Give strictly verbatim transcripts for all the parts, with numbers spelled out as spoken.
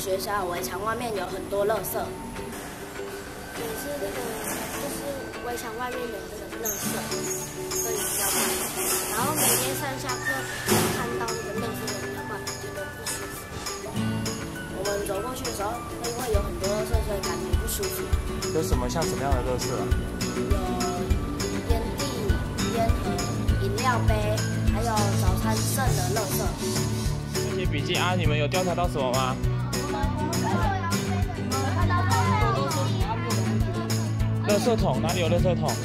学校围墙外面有很多垃圾。 也是那个，就是围墙外面有这个垃圾，所以比较怪。然后每天上下课看到那个垃圾都比较怪，觉得不舒服。 我们走过去的时候，会因为有很多垃圾，所以感觉不舒服。 有什么像什么样的垃圾啊？ 有烟蒂、烟盒、饮料杯，还有早餐剩的垃圾。 这些笔记啊，你们有调查到什么吗？垃圾桶哪里有垃圾桶？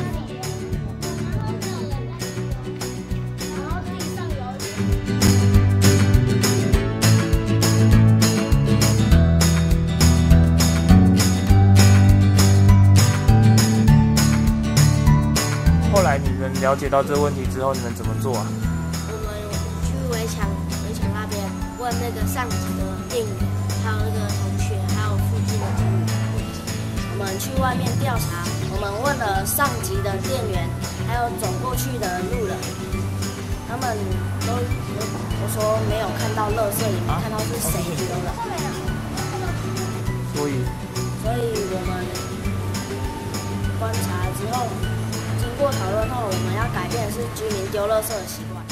后来你们了解到这个问题之后，你们怎么做啊？ 我们去围墙围墙那边问那个上级的店员，还有那个同学，还有附近的居民问题。 我们去外面调查，我们问了上级的店员，还有走过去的路人，他们都都说没有看到垃圾，也没看到是谁丢的。 所以， 所以我们观察之后，经过讨论后，我们要改变的是居民丢垃圾的习惯。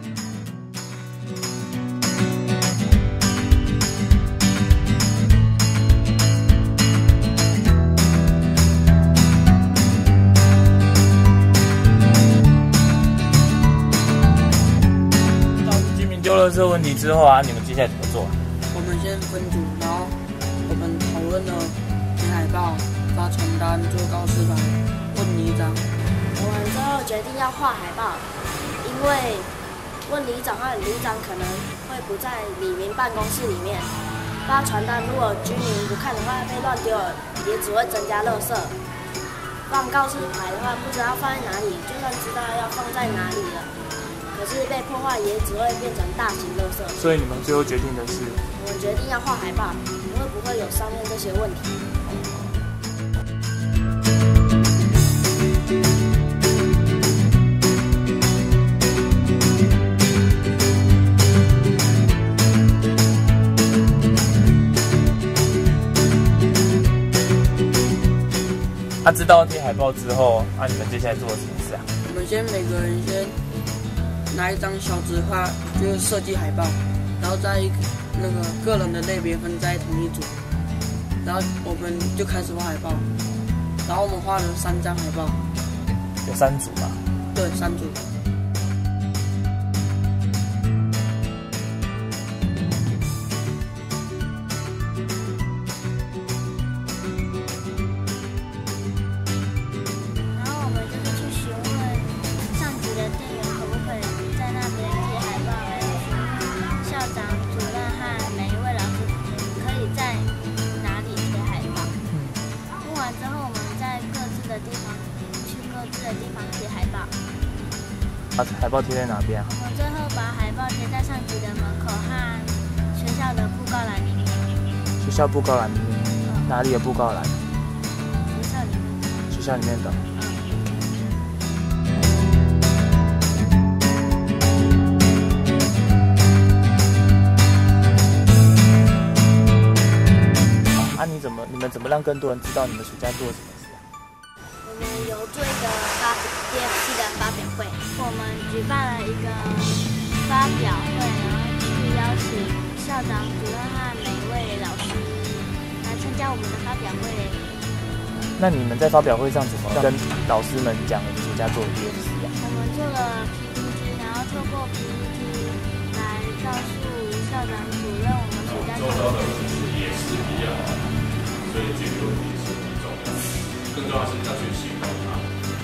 丢了这个问题之后啊，你们接下来怎么做？ 我们先分组，然后我们讨论了贴海报、发传单、做告示牌、问里长。 我们最后决定要画海报，因为问里长和里长可能会不在里民办公室里面。发传单，如果居民不看的话，被乱丢了，也只会增加垃圾。放告示牌的话，不知道放在哪里，就算知道要放在哪里了。可是被破坏也只会变成大型垃圾， 所以你们最后决定的是， 我们决定要画海报，因为不会有上面这些问题。 他、啊、知道贴海报之后，啊，你们接下来做了什么事啊？ 我们先每个人先拿一张小纸画，就是设计海报，然后在那个个人的类别分在同一组，然后我们就开始画海报，然后我们画了三张海报， 有三组吧？ 对，三组。 然后我们就是去询问上级的店员可不可以在那边贴海报，还有询问校长、主任和每一位老师可以在哪里贴海报。问完之后，我们在各自的地方去各自的地方贴海报。 把海报贴在哪边啊？ 我们最后把海报贴在上级的门口和学校的布告栏里面。 学校布告栏里面，嗯、哪里的布告栏？ 学校里面。 学校里面的。啊，你怎么你们怎么让更多人知道你们暑假做了什么事啊？ 我们有做一个发 D F C 的发表会，我们举办了一个发表会，然后去邀请校长、主任和每一位老师来参加我们的发表会。 那你们在发表会上怎么跟老师们讲你们暑假做的 D F C 啊？ 我们做了 P P T， 然后透过 P P T 来告诉校长、主任我们暑假做的事情。 也是一样，所以解决问题是很重要的，更重要的是要去行动它。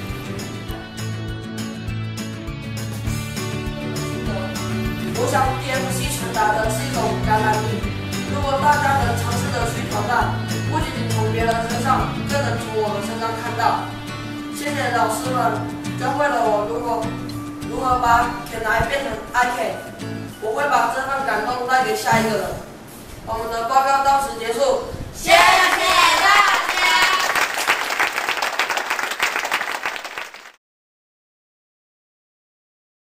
我想 D F C 传达的是一种感染力，如果大家能尝试着去挑战，不仅仅从别人身上，更能从我们身上看到。谢谢老师们教会了我如果如何把 Can I 变成 I Can， 我会把这份感动带给下一个人。我们的报告到此结束，谢谢。